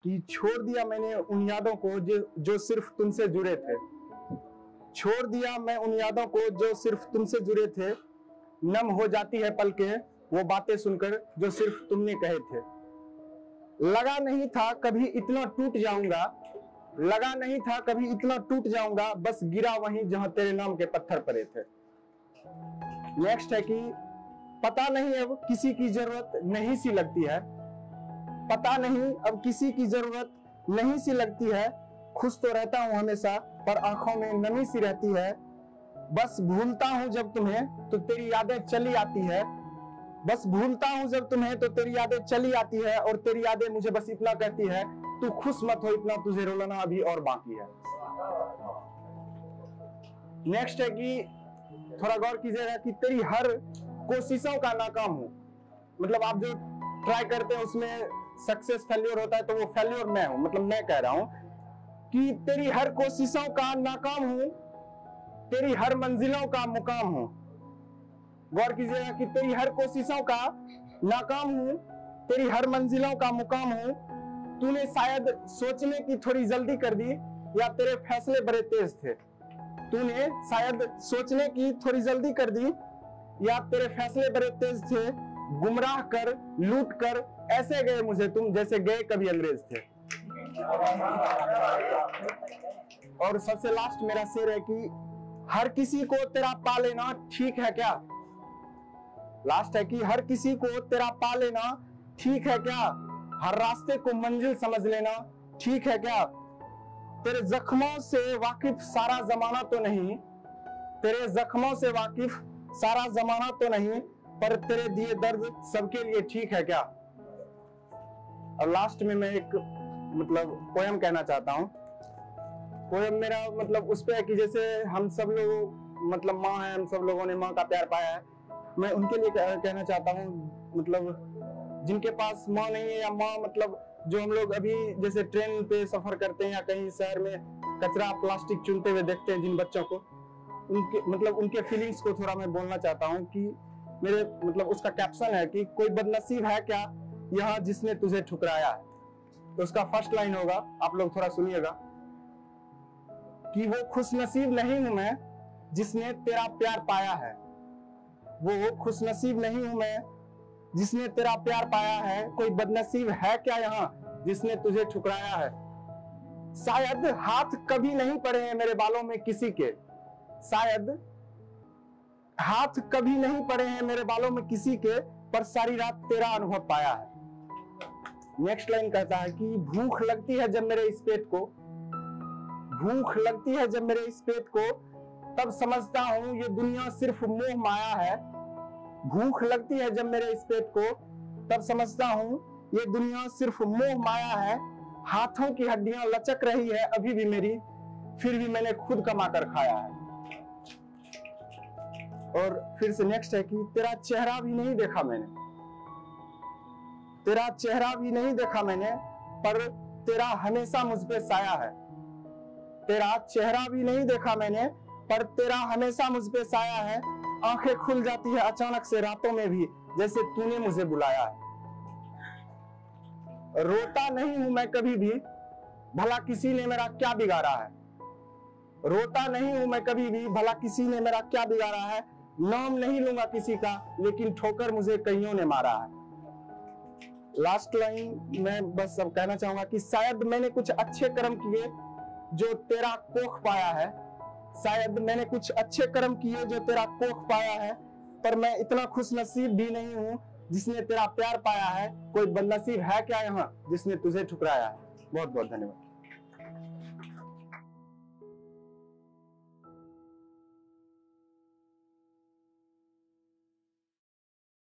कि छोड़ दिया मैंने उन यादों को जो सिर्फ तुमसे जुड़े थे। छोड़ दिया मैं उन यादों को जो सिर्फ तुमसे जुड़े थे। नम हो जाती है पलकें वो बातें सुनकर जो सिर्फ तुमने कहे थे। लगा नहीं था कभी इतना टूट जाऊंगा, लगा नहीं था कभी इतना टूट जाऊंगा, बस गिरा वहीं जहां तेरे नाम के पत्थर पड़े थे। नेक्स्ट है कि पता नहीं अब किसी की जरूरत नहीं सी लगती है। पता नहीं अब किसी की जरूरत नहीं सी लगती है। खुश तो रहता हूं हमेशा पर आंखों में नमी सी रहती है। बस भूलता हूं जब तुम्हें तो तेरी यादें चली आती है। बस भूलता हूं जब तुम्हें तो तेरी यादें चली आती है। और तेरी यादें मुझे बस इतना कहती है, तू खुश मत हो इतना, तुझे रोलाना अभी और बाकी है। नेक्स्ट है कि थोड़ा गौर कीजिएगा कि तेरी हर कोशिशों का नाकाम हूं। मतलब आप जो ट्राई करते हैं उसमें सक्सेस फेल्योर होता है, तो वो फेल्योर मैं हूं। मतलब मैं कह रहा हूं कि तेरी हर कोशिशों का नाकाम हूं, तेरी हर मंजिलों का मुकाम हूं। गौर कीजिएगा कि तेरी हर कोशिशों का नाकाम हूं, तेरी हर मंजिलों का मुकाम हूं। तूने शायद सोचने की थोड़ी जल्दी कर दी या तेरे फैसले बड़े तेज थे। तूने शायद सोचने की थोड़ी जल्दी कर दी या तेरे फैसले बड़े तेज थे। गुमराह कर लूट कर ऐसे गए मुझे तुम जैसे गए कभी अंग्रेज थे। और सबसे लास्ट मेरा शेर है कि हर किसी को तेरा पा लेना ठीक है क्या। लास्ट है कि हर किसी को तेरा पा लेना ठीक है क्या। हर रास्ते को मंजिल समझ लेना ठीक है क्या। तेरे जख्मों से वाकिफ सारा जमाना तो नहीं, तेरे जख्मों से वाकिफ सारा जमाना तो नहीं, पर तेरे दिए दर्द सबके लिए ठीक है क्या। और लास्ट में मैं एक मतलब पोयम कहना चाहता हूँ। पोयम मेरा मतलब उस पे है कि जैसे हम सब लोग मतलब माँ है, हम सब लोगों ने माँ का प्यार पाया है। मैं उनके लिए कहना चाहता हूँ, मतलब जिनके पास माँ नहीं है या माँ मतलब जो हम लोग अभी जैसे ट्रेन पे सफर करते हैं या कहीं शहर में कचरा प्लास्टिक चुनते हुए देखते हैं जिन बच्चों को, उनके मतलब उनके फीलिंग्स को थोड़ा मैं बोलना चाहता हूँ कि मेरे मतलब उसका कैप्शन है कि कोई बदनसीब है क्या यहाँ जिसने तुझे ठुकराया है। तो उसका फर्स्ट लाइन होगा, आप लोग थोड़ा सुनिएगा कि वो खुशनसीब नहीं हूं मैं जिसने तेरा प्यार पाया है। वो खुशनसीब नहीं हूं मैं जिसने तेरा प्यार पाया है। कोई बदनसीब है क्या यहाँ जिसने तुझे ठुकराया है। शायद हाथ कभी नहीं पड़े हैं मेरे बालों में किसी के। शायद हाथ कभी नहीं पड़े हैं मेरे बालों में किसी के, पर सारी रात तेरा अनुभव पाया है। नेक्स्ट लाइन कहता है कि भूख लगती है जब मेरे इस पेट को, भूख लगती है जब मेरे इस पेट को, तब समझता हूं ये दुनिया सिर्फ मोह माया है। भूख लगती है जब मेरे इस पेट को, तब समझता हूं ये दुनिया सिर्फ मोह माया है। हाथों की हड्डियां लचक रही है अभी भी मेरी, फिर भी मैंने खुद कमा कर खाया है। और फिर से नेक्स्ट है कि तेरा चेहरा भी नहीं देखा मैंने, तेरा चेहरा भी नहीं देखा मैंने, पर तेरा हमेशा मुझ पे साया है। तेरा चेहरा भी नहीं देखा मैंने, पर तेरा हमेशा मुझ पे साया है। आंखें खुल जाती है अचानक से रातों में भी जैसे तूने मुझे बुलाया है। रोता नहीं हूं मैं कभी भी, भला किसी ने मेरा क्या बिगाड़ा है। रोता नहीं हूं मैं कभी भी, भला किसी ने मेरा क्या बिगाड़ा है। नाम नहीं लूंगा किसी का, लेकिन ठोकर मुझे कईयों ने मारा है। लास्ट लाइन मैं बस अब कहना चाहूंगा कि शायद मैंने कुछ अच्छे कर्म किए जो तेरा कोख पाया है। शायद मैंने कुछ अच्छे कर्म किए जो तेरा कोख पाया है, पर मैं इतना खुश नसीब भी नहीं हूं जिसने तेरा प्यार पाया है। कोई बदनसीब है क्या यहाँ जिसने तुझे ठुकराया है। बहुत बहुत धन्यवाद।